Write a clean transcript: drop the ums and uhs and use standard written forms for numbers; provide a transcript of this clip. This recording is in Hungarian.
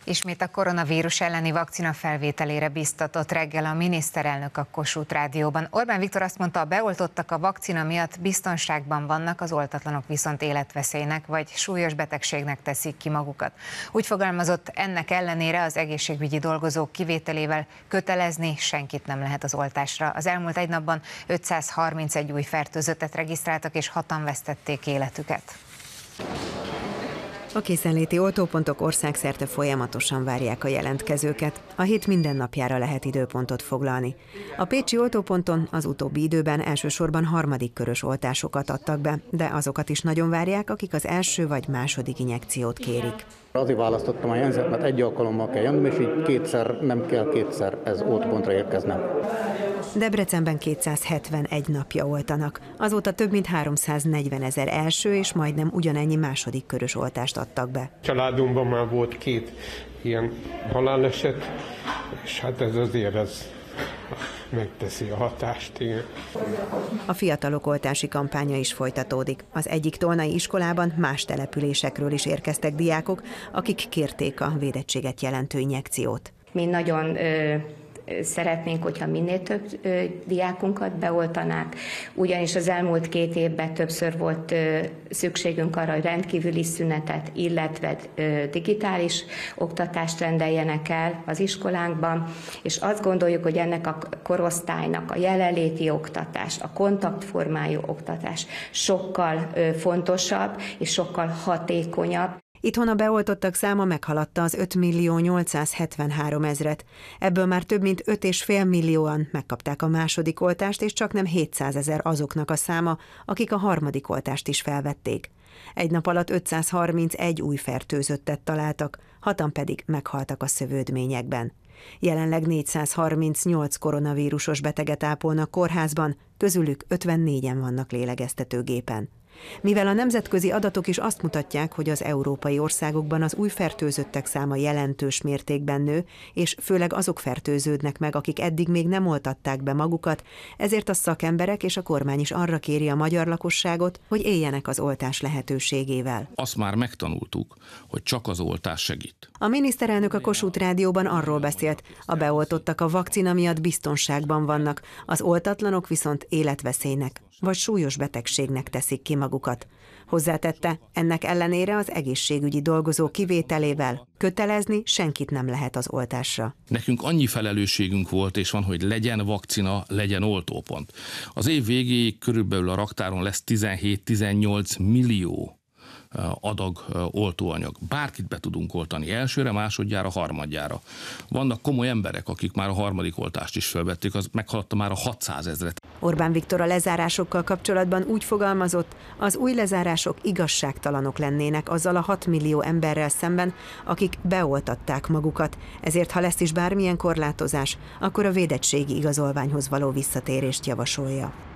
Ismét a koronavírus elleni vakcina felvételére biztatott reggel a miniszterelnök a Kossuth Rádióban. Orbán Viktor azt mondta, a beoltottak a vakcina miatt biztonságban vannak, az oltatlanok viszont életveszélynek vagy súlyos betegségnek teszik ki magukat. Úgy fogalmazott, ennek ellenére az egészségügyi dolgozók kivételével kötelezni senkit nem lehet az oltásra. Az elmúlt egy napban 531 új fertőzöttet regisztráltak, és 6-an vesztették életüket. A készenléti oltópontok országszerte folyamatosan várják a jelentkezőket. A hét minden napjára lehet időpontot foglalni. A pécsi oltóponton az utóbbi időben elsősorban harmadik körös oltásokat adtak be, de azokat is nagyon várják, akik az első vagy második injekciót kérik. Azért választottam a Jenzet, mert egy alkalommal kell jönnöm, és így kétszer nem kell ez oltópontra érkeznem. Debrecenben 271 napja oltanak. Azóta több mint 340 000 első és majdnem ugyanennyi második körös oltást adtak be. Családunkban már volt 2 ilyen haláleset, és hát ez azért megteszi a hatást. Igen. A fiatalok oltási kampánya is folytatódik. Az egyik tolnai iskolában más településekről is érkeztek diákok, akik kérték a védettséget jelentő injekciót. Mi nagyon szeretnénk, hogyha minél több diákunkat beoltanák, ugyanis az elmúlt 2 évben többször volt szükségünk arra, hogy rendkívüli szünetet, illetve digitális oktatást rendeljenek el az iskolánkban, és azt gondoljuk, hogy ennek a korosztálynak a jelenléti oktatás, a kontaktformájú oktatás sokkal fontosabb és sokkal hatékonyabb. Itthon a beoltottak száma meghaladta az 5.873 000-et. Ebből már több mint 5,5 millióan megkapták a második oltást, és csaknem 700 000 azoknak a száma, akik a harmadik oltást is felvették. Egy nap alatt 531 új fertőzöttet találtak, 6-an pedig meghaltak a szövődményekben. Jelenleg 438 koronavírusos beteget ápolnak kórházban, közülük 54-en vannak lélegeztetőgépen. Mivel a nemzetközi adatok is azt mutatják, hogy az európai országokban az új fertőzöttek száma jelentős mértékben nő, és főleg azok fertőződnek meg, akik eddig még nem oltatták be magukat, ezért a szakemberek és a kormány is arra kéri a magyar lakosságot, hogy éljenek az oltás lehetőségével. Azt már megtanultuk, hogy csak az oltás segít. A miniszterelnök a Kossuth Rádióban arról beszélt, a beoltottak a vakcina miatt biztonságban vannak, az oltatlanok viszont életveszélynek vagy súlyos betegségnek teszik ki magukat. Hozzátette, ennek ellenére az egészségügyi dolgozó kivételével kötelezni senkit nem lehet az oltásra. Nekünk annyi felelősségünk volt és van, hogy legyen vakcina, legyen oltópont. Az év végéig körülbelül a raktáron lesz 17-18 millió adag oltóanyag. Bárkit be tudunk oltani elsőre, másodjára, harmadjára. Vannak komoly emberek, akik már a harmadik oltást is felvették, az meghaladta már a 600 000-et. Orbán Viktor a lezárásokkal kapcsolatban úgy fogalmazott, az új lezárások igazságtalanok lennének azzal a 6 millió emberrel szemben, akik beoltatták magukat, ezért ha lesz is bármilyen korlátozás, akkor a védettségi igazolványhoz való visszatérést javasolja.